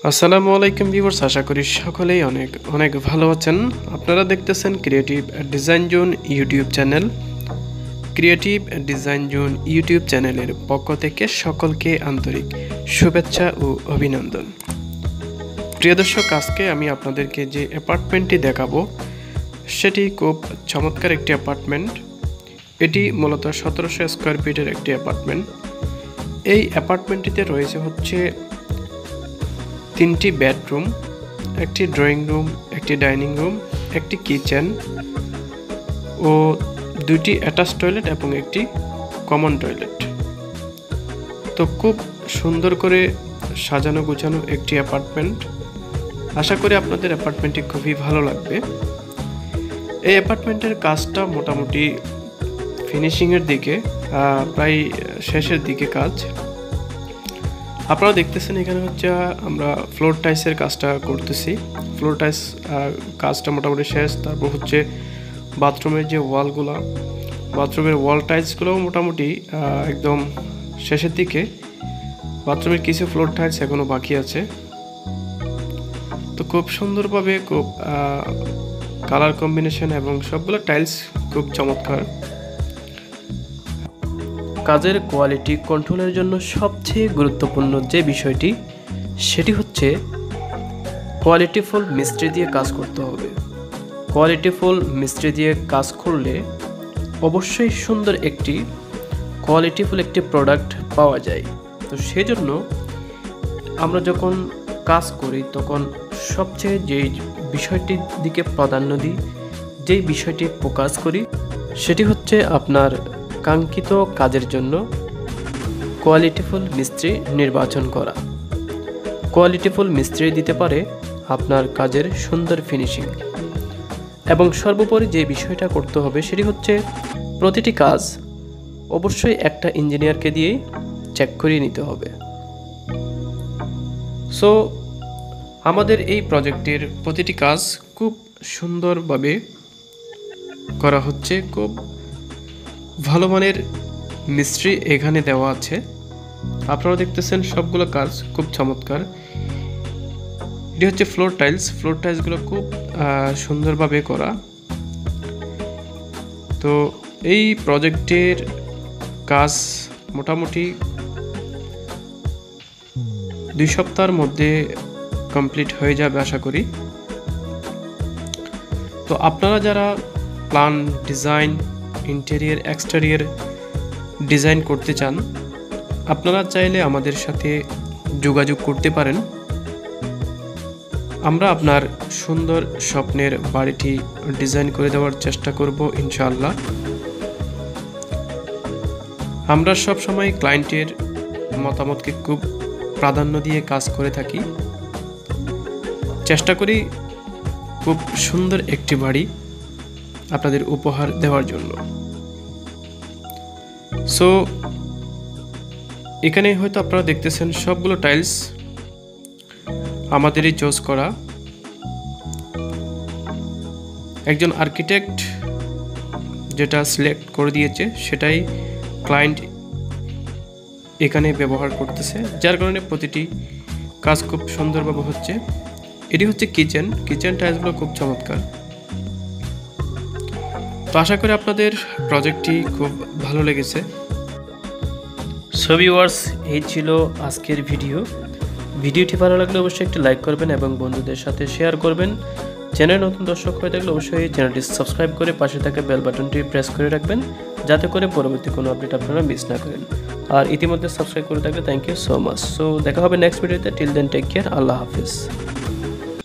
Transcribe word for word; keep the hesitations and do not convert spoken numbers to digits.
আসসালামু আলাইকুম ভিউয়ার্স, আশা করি সকলেই অনেক অনেক ভালো আছেন। আপনারা দেখতেছেন creative design zone YouTube channel. Creative design zone YouTube চ্যানেলের পক্ষ থেকে সকলকে আন্তরিক শুভেচ্ছা ও অভিনন্দন। প্রিয় দর্শক, আজকে আমি আপনাদেরকে যে অ্যাপার্টমেন্টটি দেখাবো সেটি খুব চমৎকার একটি অ্যাপার্টমেন্ট। এটি মূলত সতেরোশো স্কোয়ার ফিটের একটি অ্যাপার্টমেন্ট। এই অ্যাপার্টমেন্টটিতে রয়েছে হচ্ছে তিনটি বেডরুম, একটি ড্রয়িং রুম, একটি ডাইনিং রুম, একটি কিচেন ও দুইটি অ্যাটাচ টয়লেট এবং একটি কমন টয়লেট। তো খুব সুন্দর করে সাজানো গোছানো একটি অ্যাপার্টমেন্ট। আশা করি আপনাদের অ্যাপার্টমেন্টটি খুবই ভালো লাগবে। এই অ্যাপার্টমেন্টের কাজটা মোটামুটি ফিনিশিংয়ের দিকে, প্রায় শেষের দিকে কাজ। আপনারা দেখতেছেন এখানে হচ্ছে আমরা ফ্লোর টাইলসের কাজটা করতেছি। ফ্লোর টাইলস কাজটা মোটামুটি শেষ। তারপর হচ্ছে বাথরুমের যে ওয়ালগুলো, বাথরুমের ওয়াল টাইলসগুলোও মোটামুটি একদম শেষের দিকে। বাথরুমের কিছু ফ্লোর টাইলস এখনও বাকি আছে। তো খুব সুন্দরভাবে খুব কালার কম্বিনেশন এবং সবগুলো টাইলস খুব চমৎকার। কাজের কোয়ালিটি কন্ট্রোলের জন্য সবচেয়ে গুরুত্বপূর্ণ যে বিষয়টি সেটি হচ্ছে কোয়ালিটিফুল মিস্ত্রি দিয়ে কাজ করতে হবে। কোয়ালিটিফুল মিস্ত্রি দিয়ে কাজ করলে অবশ্যই সুন্দর একটি কোয়ালিটিফুল একটি প্রোডাক্ট পাওয়া যায়। তো সেজন্য আমরা যখন কাজ করি তখন সবচেয়ে যেই বিষয়টির দিকে প্রাধান্য দিই, যেই বিষয়টি ফোকাস করি সেটি হচ্ছে আপনার কাঙ্ক্ষিত কাজের জন্য কোয়ালিটিফুল মিস্ত্রি নির্বাচন করা। কোয়ালিটিফুল মিস্ত্রি দিতে পারে আপনার কাজের সুন্দর ফিনিশিং। এবং সর্বোপরি যে বিষয়টা করতে হবে সেটি হচ্ছে প্রতিটি কাজ অবশ্যই একটা ইঞ্জিনিয়ারকে দিয়েই চেক করিয়ে নিতে হবে। সো আমাদের এই প্রজেক্টের প্রতিটি কাজ খুব সুন্দরভাবে করা হচ্ছে। খুব ভালো মানের মিস্ত্রি এখানে দেওয়া আছে। আপনারা দেখতেছেন সবগুলো কাজ খুব চমৎকার। এটি হচ্ছে ফ্লোর টাইলস। ফ্লোর টাইলসগুলো খুব সুন্দরভাবে করা। তো এই প্রজেক্টের কাজ মোটামুটি দুই সপ্তাহের মধ্যে কমপ্লিট হয়ে যাবে আশা করি। তো আপনারা যারা plan, design, interior, exterior design করতে চান, আপনারা চাইলে আমাদের সাথে যোগাযোগ করতে পারেন। আমরা আপনার সুন্দর স্বপ্নের বাড়িটি ডিজাইন করে দেওয়ার চেষ্টা করব ইনশাআল্লাহ। আমরা সব সময় ক্লায়েন্টের মতামতকে খুব প্রাধান্য দিয়ে কাজ করে থাকি। চেষ্টা করি খুব সুন্দর একটি বাড়ি আপনাদের উপহার দেওয়ার জন্য। সো এখানে হয়তো আপনারা দেখতেছেন সবগুলো টাইলস আমাদেরই চয়েস করা। একজন আর্কিটেক্ট যেটা সিলেক্ট করে দিয়েছে সেটাই ক্লায়েন্ট এখানে ব্যবহার করতেছে, যার কারণে প্রতিটি কাজ খুব সুন্দরভাবে হচ্ছে। এটি হচ্ছে কিচেন। কিচেন টাইলসগুলো খুব চমৎকার। তো আশা করি আপনাদের প্রজেক্টটি খুব ভালো লেগেছে। সো ভিউয়ার্স, এই ছিল আজকের ভিডিও। ভিডিওটি ভালো লাগলে অবশ্যই একটি লাইক করবেন এবং বন্ধুদের সাথে শেয়ার করবেন। চ্যানেল নতুন দর্শক হয়ে থাকলে অবশ্যই চ্যানেলটি সাবস্ক্রাইব করে পাশে থাকা বেল বাটনটি প্রেস করে রাখবেন, যাতে করে পরবর্তী কোনো আপডেট আপনারা মিস না করেন। আর ইতিমধ্যে সাবস্ক্রাইব করে থাকলে thank you so much. So দেখা হবে নেক্সট ভিডিওতে। Till then take care. আল্লাহ হাফিজ।